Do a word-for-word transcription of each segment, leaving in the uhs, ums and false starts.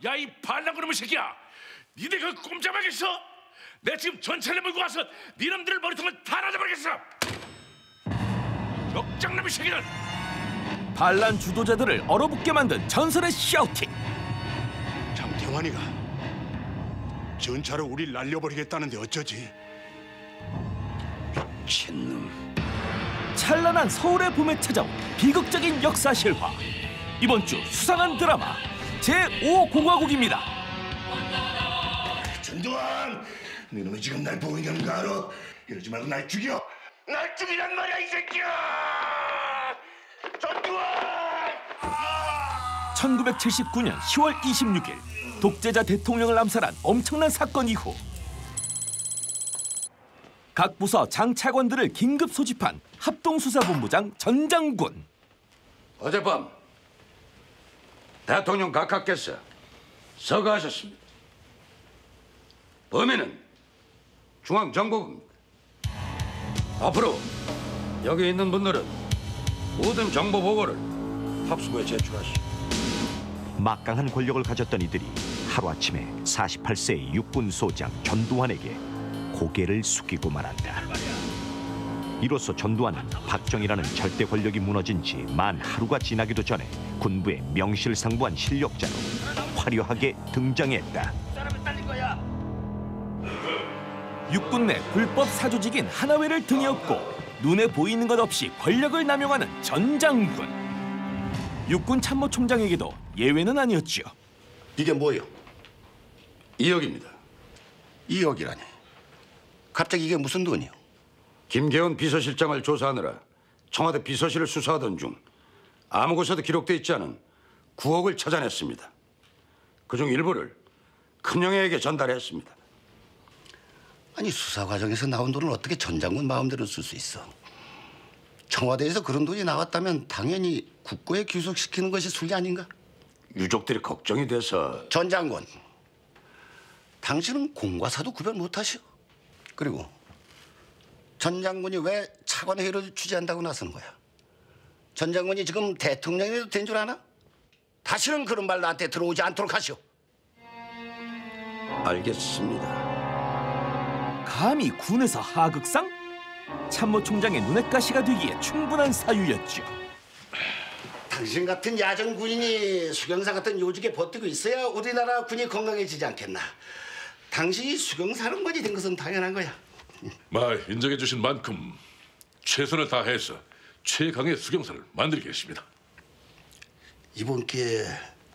야, 이 반란그놈의 새끼야! 니네 그 꼼짝하겠어? 내가 지금 전차를 몰고 와서 니놈들을 머리통을 다 놔줘버리겠어! 역장남의 새끼들! 반란 주도자들을 얼어붙게 만든 전설의 샤우팅. 장태환이가 전차로 우릴 날려버리겠다는데 어쩌지? 미친놈. 찬란한 서울의 봄에 찾아온 비극적인 역사 실화. 이번 주 수상한 드라마 제오 공화국입니다. 전두환! 너는 지금 날 보고 있는 거 알아? 이러지 말고 날 죽여! 날 죽이란 말이야, 이 새끼야! 전두환! 천구백칠십구 년 시월 이십육일 독재자 대통령을 암살한 엄청난 사건 이후 각 부서 장 차관들을 긴급 소집한 합동수사본부장 전 장군. 어젯밤 대통령 각하께서 서거하셨습니다. 범인은 중앙정보부입니다. 앞으로 여기 있는 분들은 모든 정보 보고를 합수부에 제출하시오. 막강한 권력을 가졌던 이들이 하루아침에 사십팔 세의 육군 소장 전두환에게 고개를 숙이고 말한다. 이로써 전두환은 박정희라는 절대 권력이 무너진 지 만 하루가 지나기도 전에 군부의 명실상부한 실력자로 화려하게 등장했다. 육군 내 불법 사조직인 하나회를 등에 업고 눈에 보이는 것 없이 권력을 남용하는 전 장군. 육군 참모총장에게도 예외는 아니었지요. 이게 뭐예요? 이억입니다. 이억이라니. 갑자기 이게 무슨 돈이요? 김계원 비서실장을 조사하느라 청와대 비서실을 수사하던 중 아무 곳에도 기록돼 있지 않은 구억을 찾아냈습니다. 그중 일부를 큰형에게 전달했습니다. 아니, 수사 과정에서 나온 돈을 어떻게 전 장군 마음대로 쓸 수 있어? 청와대에서 그런 돈이 나왔다면 당연히 국고에 귀속시키는 것이 순리 아닌가? 유족들이 걱정이 돼서. 전 장군, 당신은 공과 사도 구별 못하시오. 그리고 전 장군이 왜 차관회의를 주재한다고 나서는 거야? 전 장군이 지금 대통령이 된 줄 아나? 다시는 그런 말 나한테 들어오지 않도록 하시오. 알겠습니다. 감히 군에서 하극상? 참모총장의 눈엣 가시가 되기에 충분한 사유였죠. 당신 같은 야전 군인이 수경사 같은 요직에 버티고 있어야 우리나라 군이 건강해지지 않겠나. 당신이 수경사령관이 된 것은 당연한 거야. 말 인정해 주신 만큼 최선을 다해서 최강의 수경사를 만들겠습니다. 이번 기회에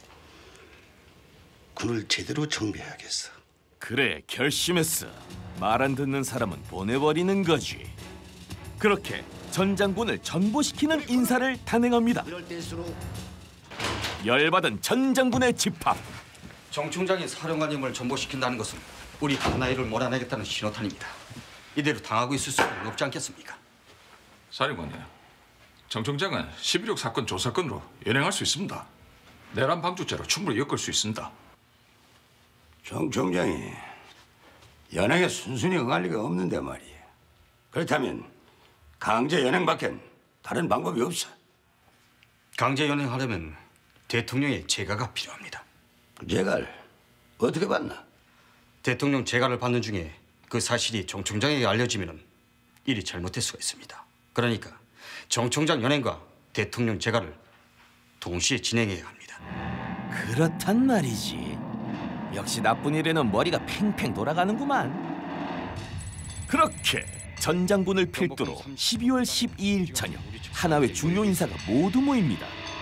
군을 제대로 정비해야겠어. 그래, 결심했어. 말 안 듣는 사람은 보내버리는 거지. 그렇게 전 장군을 전보시키는 인사를 단행합니다. 이럴 때일수록 열받은 전 장군의 집합. 정 총장이 사령관님을 전보시킨다는 것은 우리 하나이를 몰아내겠다는 신호탄입니다. 이대로 당하고 있을 수는 없지 않겠습니까? 사령관님, 정 총장은 십일억 사건 조사건으로 연행할 수 있습니다. 내란 방조죄로 충분히 엮을 수 있습니다. 정 총장이 연행에 순순히 응할 리가 없는데 말이에요. 그렇다면 강제 연행밖엔 다른 방법이 없어. 강제 연행하려면 대통령의 재가가 필요합니다. 제갈 어떻게 받나? 대통령 재가를 받는 중에 그 사실이 정 총장에게 알려지면 일이 잘못될 수가 있습니다. 그러니까 정 총장 연행과 대통령 재가를 동시에 진행해야 합니다. 그렇단 말이지. 역시 나쁜 일에는 머리가 팽팽 돌아가는구만. 그렇게 전 장군을 필두로 십이월 십이일 저녁 하나회 중요 인사가 모두 모입니다.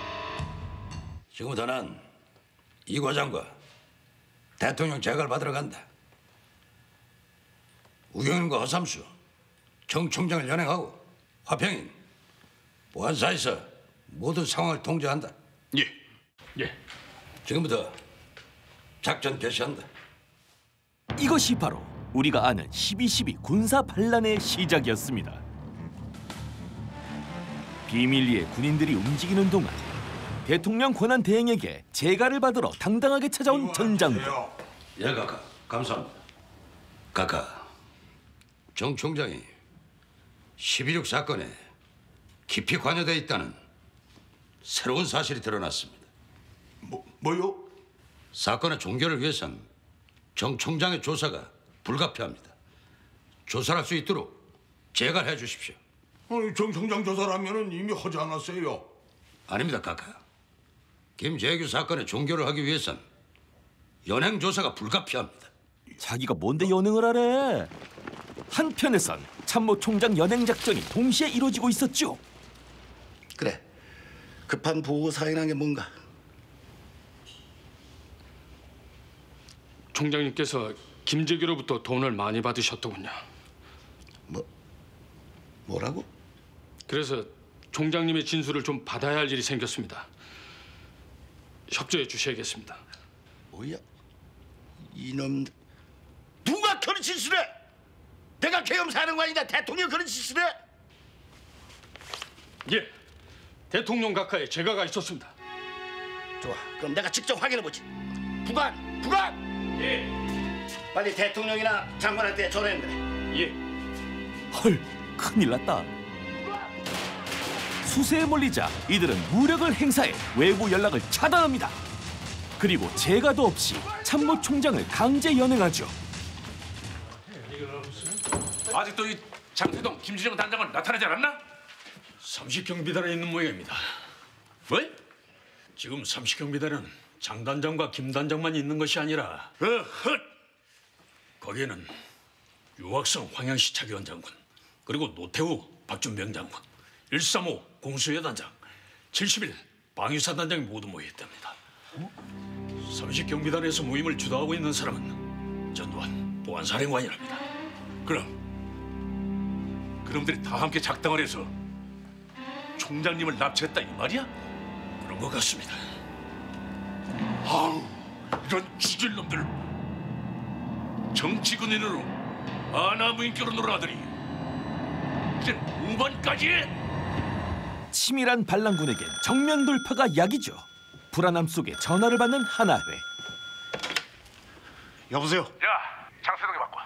지금부터 난 이 과장과 대통령 재가를 받으러 간다. 우경인과 허삼수, 정 총장을 연행하고 화평인, 보안사에서 모든 상황을 통제한다. 예, 예. 지금부터 작전 개시한다. 이것이 바로 우리가 아는 십이 십이 군사 반란의 시작이었습니다. 비밀리에 군인들이 움직이는 동안 대통령 권한 대행에게 재가를 받으러 당당하게 찾아온 전 장군. 예, 각하. 감사합니다. 각하, 정 총장이 십이억 사건에 깊이 관여돼 있다는 새로운 사실이 드러났습니다. 뭐, 뭐요? 사건의 종결을 위해선 정 총장의 조사가 불가피합니다. 조사할 수 있도록 재갈해 주십시오. 아니, 정 총장 조사라면은 이미 하지 않았어요. 아닙니다, 카카. 김재규 사건의 종결을 하기 위해선 연행 조사가 불가피합니다. 자기가 뭔데 연행을 하래? 한편에선 참모 총장 연행 작전이 동시에 이루어지고 있었죠. 그래. 급한 보고 사인한 게 뭔가? 총장님께서 김재규로부터 돈을 많이 받으셨더군요. 뭐 뭐라고? 그래서 총장님의 진술을 좀 받아야 할 일이 생겼습니다. 협조해 주셔야겠습니다. 뭐야? 이놈 누가 그런 짓을 해? 내가 계엄사령관이다. 대통령 그런 짓을 해? 예, 대통령 각하에 제가가 있었습니다. 좋아. 그럼 내가 직접 확인해 보지. 부관, 부관. 예, 빨리 대통령이나 장관한테 전화해 그래. 예. 헐, 큰일 났다. 수세에 몰리자 이들은 무력을 행사해 외부 연락을 차단합니다. 그리고 재가도 없이 참모 총장을 강제 연행하죠. 아직도 이 장태동, 김진영 단장은 나타나지 않았나? 삼식경비단에 있는 모양입니다. 뭐? 지금 삼식경비단은 장 단장과 김 단장만 있는 것이 아니라 어헛! 거기에는 유학성 황양시 차기원 장군, 그리고 노태우 박준병 장군, 일삼오 공수여 단장, 칠십일 방위사 단장이 모두 모여 있답니다. 삼식경비단에서 모임을 주도하고 있는 사람은 전두환 보안사령관이랍니다. 그럼 그놈들이 다 함께 작당을 해서 총장님을 납치했다 이 말이야? 그런 것 같습니다. 아우, 이런 죽일 놈들. 정치군인으로 아나무인격으로 놀아들이 이젠 우반까지 해? 치밀한 반란군에겐 정면 돌파가 약이죠. 불안함 속에 전화를 받는 하나회. 여보세요. 야, 장세동이 바꿔.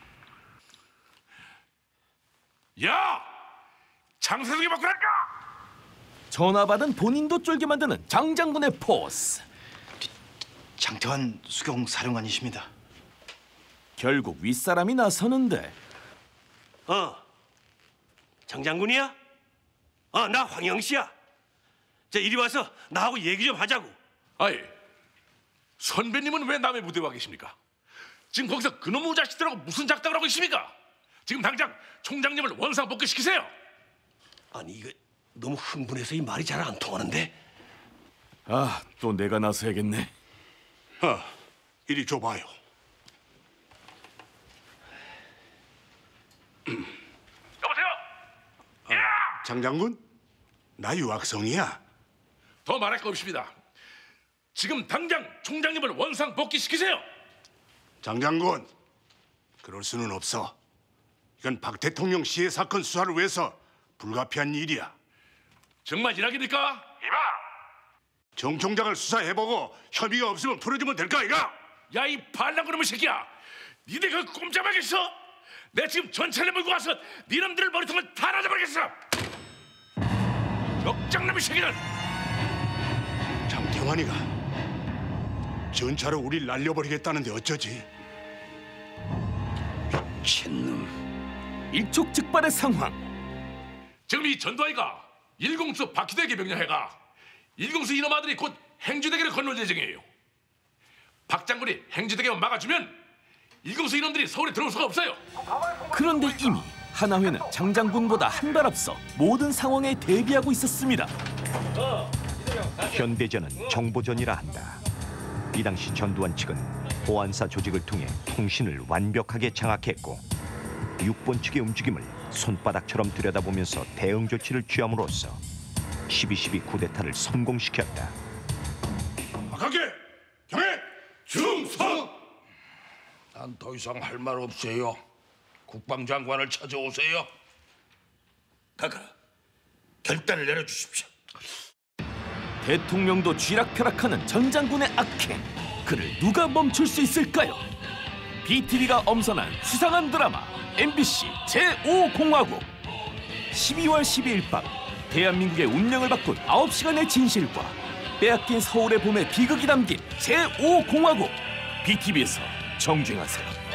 야, 장세동이 바꾸라니까. 전화 받은 본인도 쫄게 만드는 장장군의 포스. 장태환 수경 사령관이십니다. 결국 윗사람이 나서는데 어, 장 장군이야? 어, 나 황영씨야. 자, 이리 와서 나하고 얘기 좀 하자고. 아이, 선배님은 왜 남의 무대에 와 계십니까? 지금 거기서 그놈의 자식들하고 무슨 작당을 하고 있습니까? 지금 당장 총장님을 원상 복귀시키세요. 아니, 이거 너무 흥분해서 이 말이 잘 안 통하는데. 아, 또 내가 나서야겠네. 어, 이리 줘봐요. 여보세요? 장 장군, 나 유학성이야. 더 말할 거 없습니다. 지금 당장 총장님을 원상 복귀시키세요. 장 장군, 그럴 수는 없어. 이건 박 대통령 시해 사건 수사를 위해서 불가피한 일이야. 정말 이야기입니까? 이봐! 정 총장을 수사해보고 혐의가 없으면 풀어주면 될까, 이가? 야, 이 반란그놈의 새끼야! 니네 그 꼼짝하겠어? 내 지금 전차를 몰고 와서 니놈들 머리통을 다 날아버리겠어! 역장남의 새끼들! 장태환이가 전차로 우릴 날려버리겠다는데 어쩌지? 미친놈. 일촉즉발의 상황. 지금 이 전두환이가 일공수 박희대에게 명령해가 일공수 이놈아들이 곧 행주대교를 건널 예정이에요. 박 장군이 행주대교만 막아주면 일공수 이놈들이 서울에 들어올 수가 없어요. 그런데 이미 하나회는 장장군보다 한 발 앞서 모든 상황에 대비하고 있었습니다. 현대전은 정보전이라 한다. 이 당시 전두환 측은 보안사 조직을 통해 통신을 완벽하게 장악했고 육본 측의 움직임을 손바닥처럼 들여다보면서 대응 조치를 취함으로써 십이 십이 쿠데타를 성공시켰다. 박하계, 경애, 중성! 난 더 이상 할 말 없어요. 국방장관을 찾아오세요. 가가, 결단을 내려주십시오. 대통령도 쥐락펴락하는 전 장군의 악행. 그를 누가 멈출 수 있을까요? 비티비가 엄선한 수상한 드라마 엠비씨 제오 공화국. 십이월 십이일 밤 대한민국의 운명을 바꾼 아홉 시간의 진실과 빼앗긴 서울의 봄의 비극이 담긴 제오 공화국 비티비에서 정주행하세요.